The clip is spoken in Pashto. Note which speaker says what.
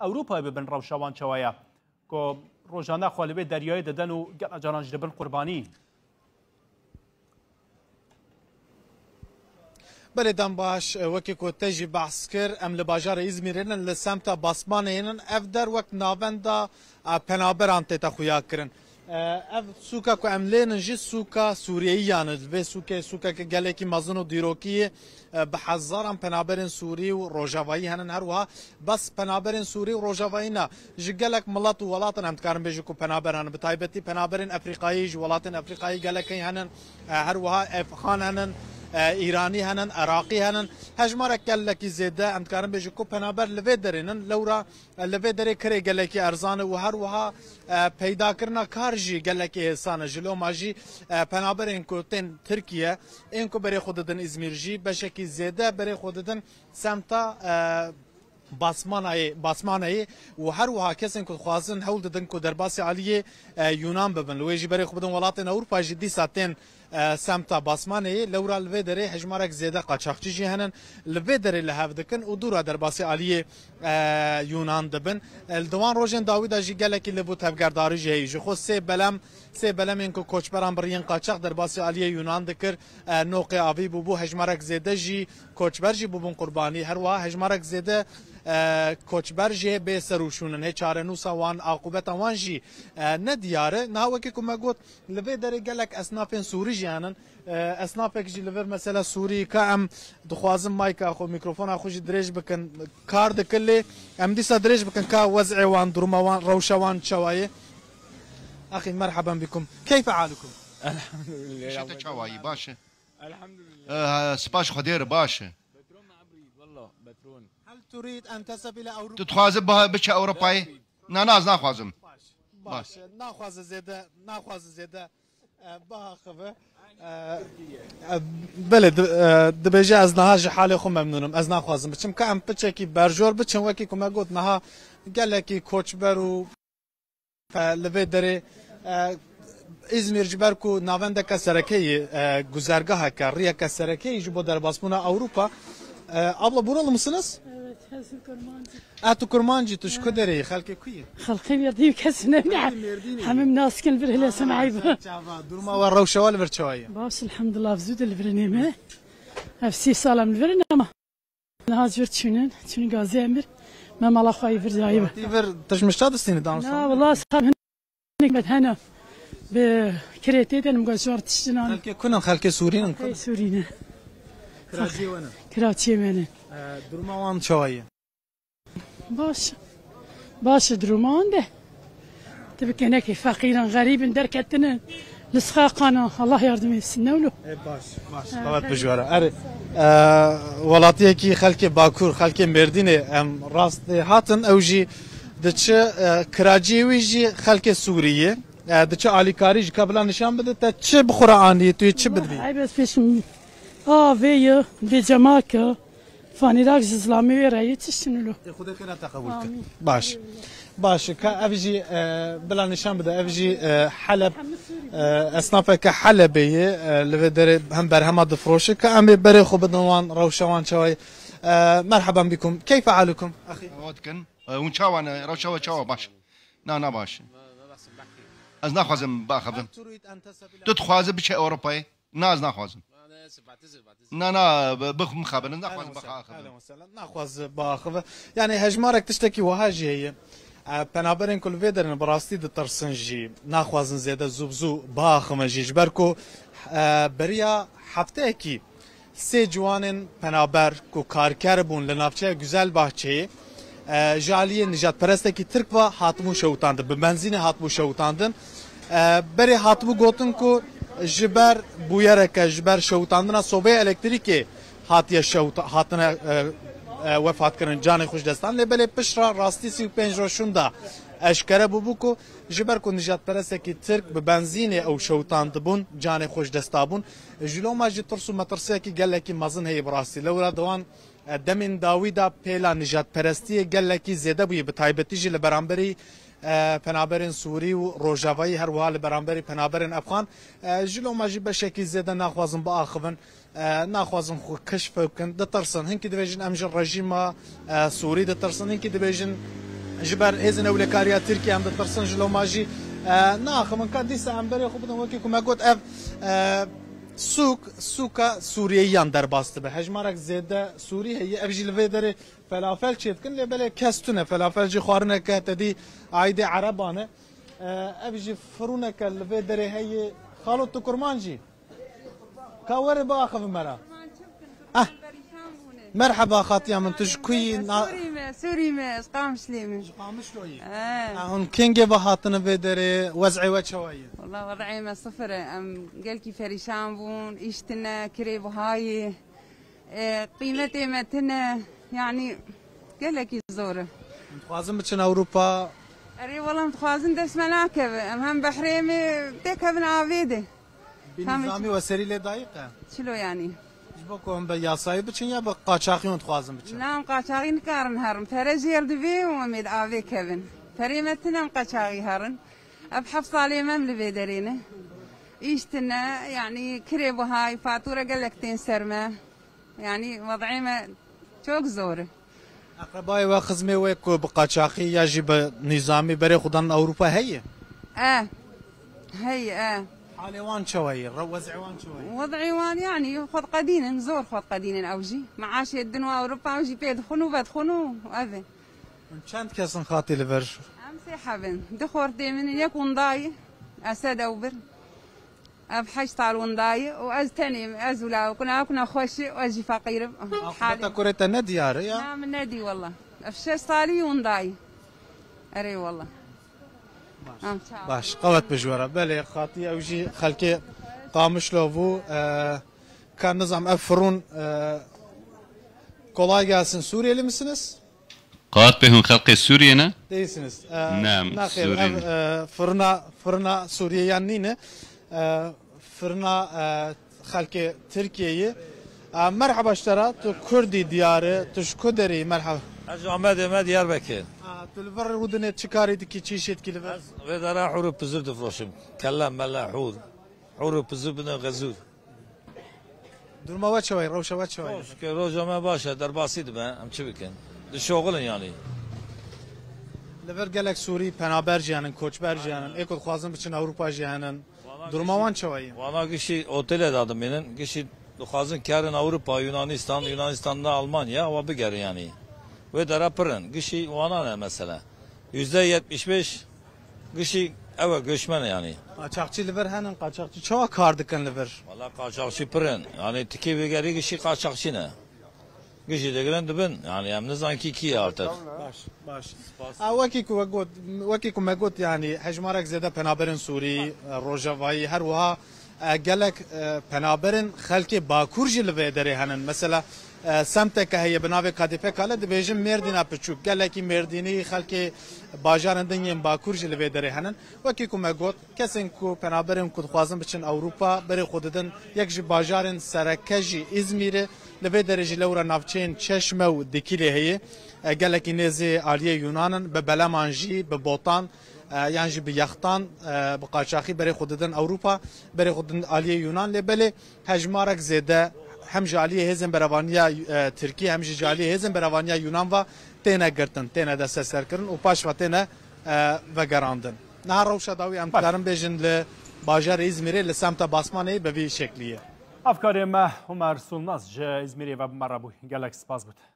Speaker 1: ئەوروپا ببن ڕەوشەوانچەوەیە کۆ ڕۆژانە خوا لەبێ دەریایی دەدەن و گەڵا جارانش دەبن قوربانی.
Speaker 2: بەێدان باش وەکی کۆتەژی بەحس کرد ئەم لە باژارە ئیزمیرێنن لە سەمتە باسمانێنن ئەف دەروەک ناوەندا پەنابەران تێتە خویاکردن. ئەف سوکە کو ئەم لێنن ژی سوکە سووریەییانە vê سوکەکە gelekî mezin û dîrokiyê bi hezaran penaberên Sûrî û Rojavayî henin herwiha bes penaberên Sûrî û Rojavayî ne ji gelek milet û welatin em dikarin bêjin ku penaber henin bi taybetî penaberên Efrîqayî ji welatên Efrîqayî gelekî henin herwiha Efxan henin İranî henin Iraqî henin hejmarek gelekî zêde em dikarin bêjin ku penaber li vê derênin lewra li vê derê kirê gelekî erzan û herwiha peydakirina kar jî gelekî hêsan e ji loma jî penaberên ku tên Tirkiye ên ku berê xwe didin İzmîr jî beşekî zêde berê xwe didin semta Basmanayê û her wiha kesên ku dixwazin hewl didin ku derbasî aliyê Yunan bibin li wê jî berê xwe bidin welatên Ewropa jî dîsa tên semta Basmanayê lewra li vê derê hejmarek zêde qaçaxçî jî henin li vê derê li hev dikin û dûra derbasî aliyê Yunan dibin. Li diwan rojên dawî de jî gelekî li bû tevgerdarî jî heye ji xwe sê belemên ku koçberan biriyên qaçax derbasî aliyê Yunan dikir noqê avî bûbû hejmarek zêde jî koçber jî bûbûn qurbanî her wiha hejmarek zêde koçber jê bê serûşûnin hê çarenûsa wan aqubeta wan jî ne diyar e niha wekî ku me got li vê derê gelek esnafên Sûrî jî henin esnafek jî li vir mesela Sûrî ka em dixwazin mayka xwe mîkrofona xwe jî dirêj bikin kar dikin lê em dîsa dirêj bikin ka wezê wan duruma wan rewşa wan çawayê. أخي مرحبا بكم كيف حالكم؟
Speaker 3: الحمد لله شتا چاوایی باشه الحمد لله سپاس خدیر باشه بترون عبري والله بترون
Speaker 2: هل تريد أن تذهب إلى أوروبا؟
Speaker 3: تتخوازم بچه أوروپایی؟ نه از نخوازم
Speaker 2: باشه نخواز زیده باخوه بله دبیجه از نها جی حال خو ممنونم از نخوازم بچم که ام پچکی برجور بچم وکی که ما گوت نها گلکی کوچبر و لوی دره İzmir ciberku navendeka serekeyî güzergaha ka riyeka serekeyî ji bo derbasbûna Avrupa. Abla buralı mısınız?
Speaker 4: Evet, Hazır Kurmancı.
Speaker 2: Atu Kurmancı tuş ku derê xelkê ku ye?
Speaker 4: Xelkê Mêrdînê kesine hemim naskin bir hele semayba.
Speaker 2: Durma wa rewşa li vir çawaye.
Speaker 4: Baş elhamdülillah zû de li virînê me. Ev 6 salam li virin ama nahaz vir çûnin Gazî Emir me mala xwe vir zayî be.
Speaker 2: Vir tişmişta distînê dansa.
Speaker 4: Na wallah sabhin met hena be kirêtê de nim gazar tiştinan.
Speaker 2: Xelkê kunin xelkê Sûrînin kun.
Speaker 4: Sûrîne.
Speaker 2: Kiracî wan.
Speaker 4: Kiraçiyê me.
Speaker 2: Durma wan çawaye.
Speaker 4: باش درومان ده تبك هناك فقيرا غريب دركتنا لسخاقنا الله يرضى يسنا له
Speaker 2: باش طلعت بجواره اري ولاتيه كي خلكي باكور خلكي مردينه ام راست هاتن اوجي دچ كراجي ويجي خلكي سوريه دچ اليكاري قبل نشان بده تچ بقراني تو چ بدري
Speaker 4: اي بس فيش وي بجماك فاني راك اسلامي رايت شنو
Speaker 2: خدا خير تقبل باش كافجي بلا نشان بدا افجي حلب اصنافك حلبيه لفدر هم برهما دفروش كام بري خو بدوان روشوان شوي مرحبا بكم كيف حالكم اخي
Speaker 3: ودكن ونشاوان روشوا باش نا باش از نخوازم باخذم تتخوازم بشي اوروبي ناز نخوازم نه بخم خبر نخواز
Speaker 2: نخواز باخذ يعني هجمارك تشتكي وهاجي هي بنابرين كل فيدرن براستي دترسنجي نخوازن زياده زوبزو باخم جيج بركو بريا هفتهكي سه جوانن بنابر کو کارکر بون لنافچه güzel bahçeyi جالیه نجات پرستکی ترک و هاتمو شوتاندن به بنزین هاتمو شوتاندن بری هاتمو گوتن کو جبر بویرک جبر شوتاندنا صوبه الکتریکی هاتیه هاتنه وفات کردن جان خوش دستان لبله پشرا راستی 35 روشوندا اشکره بوبو کو جبر کو نجات پرستکی ترک به بنزین او شوتاندبون جان خوش دستابون جلو ماجی ترسو مترسکی گلکی مازن هی براستی لورا دوان دمین داویدا پیلا نجات پرستی گلکی زیاده بوی به تایبتی جل برانبری پنابرین سوری و روجاوایی هر وحال برانبری پنابرین افغان جلو ماجی به شکل زیاده نخوازن با آخوان نخوازن خو کشف کن دترسن هنکی دویجن امجر رژیم سوری دترسن هنکی دویجن جبر هزن اولکاریا ترکیه هم دترسن جلو ماجی ناخ من کدی سامبر خو بدون وکی کوم گوت اف سوکا سوریهیان در باست به هجمارک زیده سوریه هی افجیل ویدر فلافل چیت کن لبله کستونه فلافل جی خوارنه که تدی عاید عربانه افجی فرونه که ویدر هی خالو تو کرمانجی كاور باخذ مرة مرحبا خاطية من تشكوي
Speaker 5: سوري ما قامشلي
Speaker 2: قامشلوي هون كينجي بهاتنا بدري وزعي وشوية
Speaker 5: والله وضعي ما صفر ام قالكي فريشان بون اشتنا كريب هاي قيمتي متنا يعني قالكي زوره
Speaker 2: متخوازن بتشن اوروبا
Speaker 5: اري والله متخوازن دس مناكب هم بحريمي تكبن عبيده
Speaker 2: بنظامي وسريلة ضايقة
Speaker 5: شلو يعني؟
Speaker 2: جبوكم بياساي بتشن يا بقاچاقيون تخوازن بتشن
Speaker 5: نعم قاچاقي نكارن هرم فرجي يردبي وميد آبي كبن فريمتنا مقاچاقي هرن أبحف صالي مملي بيدرينه إيشتنا يعني كريبو هاي فاتورة قلقتين سرمة يعني وضعي ما شوك زوره
Speaker 2: أقربائي وخزمي ويكو بقاچاقي يجب نظامي بري خدان أوروبا هي
Speaker 5: هي
Speaker 2: حالي وان شوي وزعي وان شوي
Speaker 5: وضعي وان يعني خذ قدين زور خذ قدين اوجي معاش يدنوا اوروبا اوجي بيدخلوا بدخلوا وهذا
Speaker 2: من كانت كاسن خاطي لفر
Speaker 5: امسي حبن دخور ديمن يكون ضاي اسد اوبر ابحش طال ونداي واز تاني ازولا وكنا خوش واجي فقير
Speaker 2: حالي كوريتا نديار يا
Speaker 5: نعم ندي والله افشي صالي ونداي اري والله
Speaker 2: باش قوت بجوره بله خاطي اوجي خلكي قامش لوفو كان نظام افرون kolay gelsin. Suriyeli misiniz?
Speaker 6: قات بهم خلق سوريا
Speaker 2: Değilsiniz.
Speaker 6: نعم
Speaker 2: سوري. Fırına Suriye yanine fırına خلق Türkiye'yi merhaba اشترى تو كردي ديارı تشكدري مرحبا
Speaker 7: Ahmet Diyarbakır.
Speaker 2: تلفر ودنه çıkarı ki çeşit kilver.
Speaker 7: Ve dara huru pızır dufroşum. Kellam mella hur. Huru pızır bina gazur.
Speaker 2: Durma ve çavay, ravşa ve çavay.
Speaker 7: Ki rojama başa derbasid be. Am çibikin. Şoğulun yani.
Speaker 2: Lever gelek Suri penaber jiyanın, koçber jiyanın, ekol xwazin biçin Avrupa jiyanın. Durma wan çavay.
Speaker 7: Vana kişi otele dadım benim. Kişi xwazin karın Avrupa, Yunanistan'da Almanya ve biger yani. Ve dara pırın. Kişi vana ne mesela? %75 kişi eve göçmen yani.
Speaker 2: Kaçakçı liver henin kaçakçı çava kardıkan liver.
Speaker 7: Valla kaçakçı pırın. Yani tiki begeri kişi kaçakçı ne? Kişi de gelen dibin. Yani hem zanki ki artık.
Speaker 2: Baş. Vaki ku megot yani hejmarek zede penaberin Suri, Rojavayı her vaha gelek penaberin xelki Bakur jî li vê derê henin. Mesela semteke heye bi navê KDP kale dibêjin Mêrdîna piçûk gelekî Mêrdînî xelkê bajarên din yên Bakur jî li vê derê henin. Wekî ku me got kesên ku penaberên ku dixwazin biçin Ewropa berê xwe didin yek ji bajarên sereke jî İzmîrê li vê derê jî lewra navçeyên Çeşme û Dikîlê heye gelekî nêzê aliyê Yunanin bi beleman jî bi botan yan jî bi yaxtan bi qaçaxî berê xwe didin Ewropa berê xwe didin aliyê Yunan lê belê hejmarek zêde hem jaliyê hêzên berevaniya Tirkiye hem jî jaliyê hêzên berevaniya Yunan ve têne girtin têne desteserkirin û paş ve têne vegerandin. Niha rewşa dawî em dikarin bêjin li bajarê İzmîrê li semta Basmanê bi vî şekliyê.
Speaker 1: Afkarê me Humer Sulnaz ji İzmîrê ve bimara bû gelek spas bû.